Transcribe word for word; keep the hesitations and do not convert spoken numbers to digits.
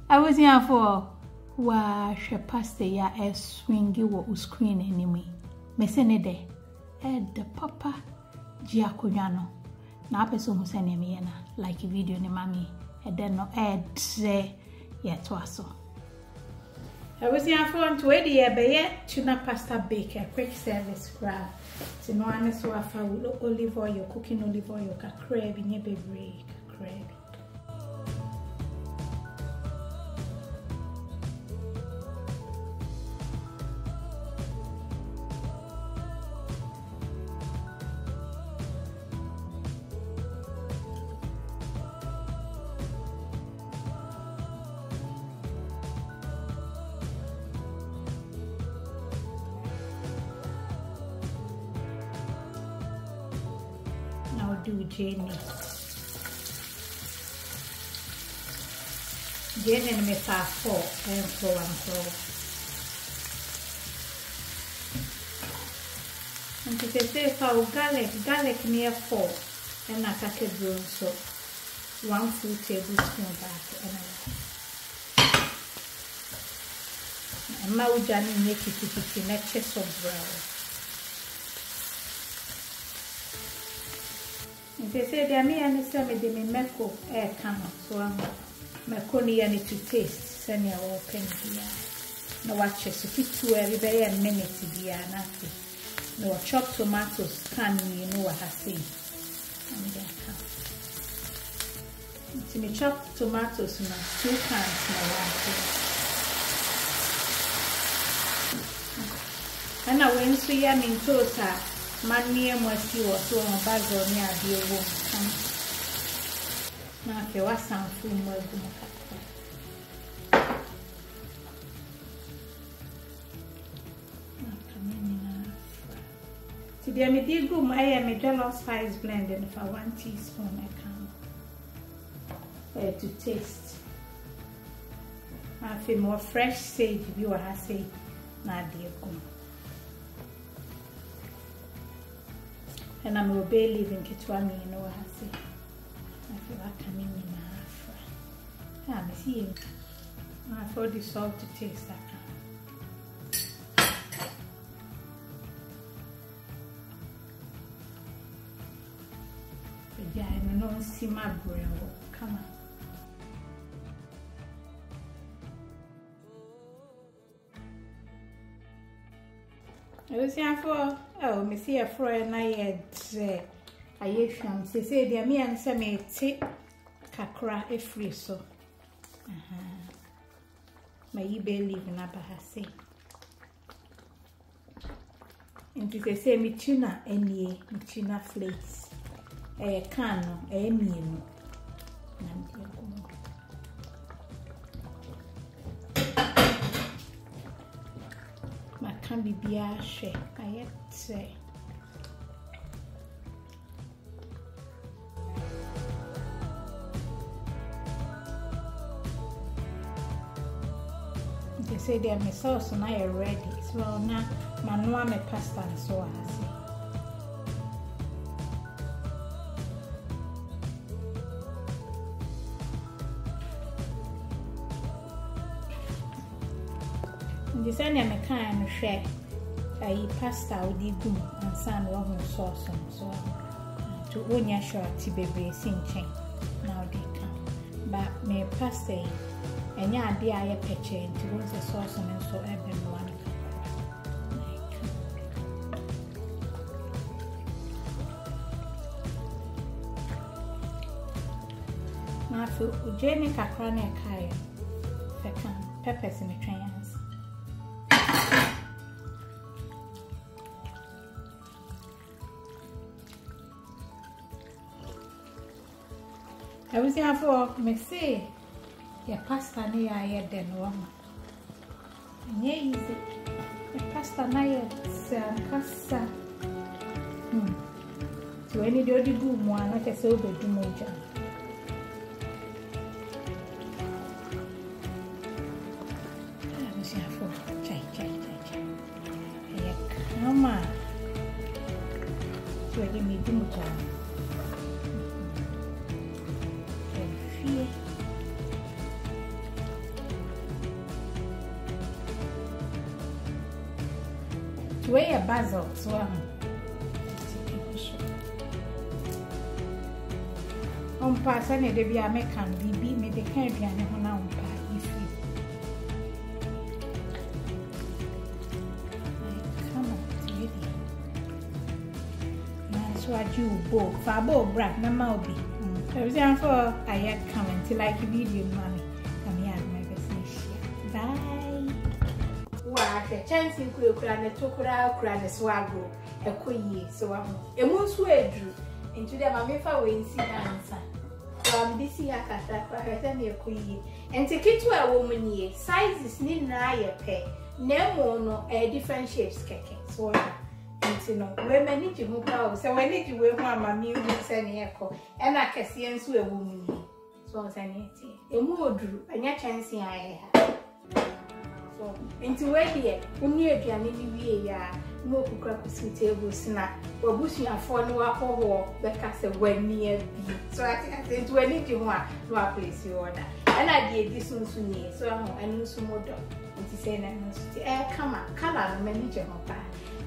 I was here for wa she pasta ya e swingi wo screen anime. Me se ne de e de papa ji akonwa no. Na apeso hu se ne me na like video ne mami e de no e dre ye to aso. I was here for to e de be tuna pasta bake a quick service grab. So no ane so afa olive oil, cooking olive oil kakra bi nye bebre kakra bi. Do Jenny. Jenny me fa four and flow and flow. And to say for garlic, garlic near four and I take a brown so one full tablespoon back and I Maujani make it to the next of brown. They say they me and say me de me meko e kan so am meko ni ya ni to taste send ya open here no watch so fitu e be a minute bia na fi no chop tomatoes can you know what I say and then can me chop tomatoes na two cans na one and I went to ya min tosa Mania mwasi wa so mabazo ni adie wo kan na ke wasanfu mwagu mukata na kamini na ti dia me di gum aya me jollof spice blend in for one teaspoon I can uh, to taste na fe more fresh sage bi wa ha say na adie gum. And I'm a bay leaving Kitwami, you know what I say. I feel like I'm in my afra. Ah, I see him. I thought the salt to taste that kind. But yeah, I don't see my brain. Come on. I was here for oh, me see a friend I had I sham say say dear me and say me tea kakra e free so uh-huh my you believe in abahase and they say me tuna any me tuna flakes eh can no eh me no na me can be biashe ayet say they say they are sauce na you ready so na manua me pasta and so I say the same me can share I pasta with the gum and san one sauce so to onya short baby sinchen now they come but me pasta and ya be I peche into the sauce and so everyone now for Jenny kakrane kaya peppers in the trains. I was here for me say your pasta near I had then one. Yeah, easy. The pasta near Cassa. Hmm. So any do the boom one, not a sober do moja. I was here for chai chai chai chai. Come on. So I give me do moja. To weigh a basil, so I'm on pass and the be American B B made the candy and a now if you come on, really. That's what you bought for both brat, no mouthby. Everything for I had come until I give you money. Come here, my business. Bye. Wow, the chance in Kuran, the Tokura, Kuran, the Swago, a quay, so I'm a moose way drew into the Mamifa way in see answer. So I'm this year at that for her than a quay. And take it to a woman ye, sizes need na a pair, no more no a different shapes kicking. So you know, women need to move out. So when did you wear one mammy who send echo and I can see and swear woman ye. So I'm saying it. A more drew, and your chance I have. Into where dear, who knew a Gianni, ya, no cook sweet table snack, or bushing a phone or war, the castle when near be. So I think when it you want, no place you order. And I did this one soon, so I knew some more dog. And to say, I come on, come on, manager, my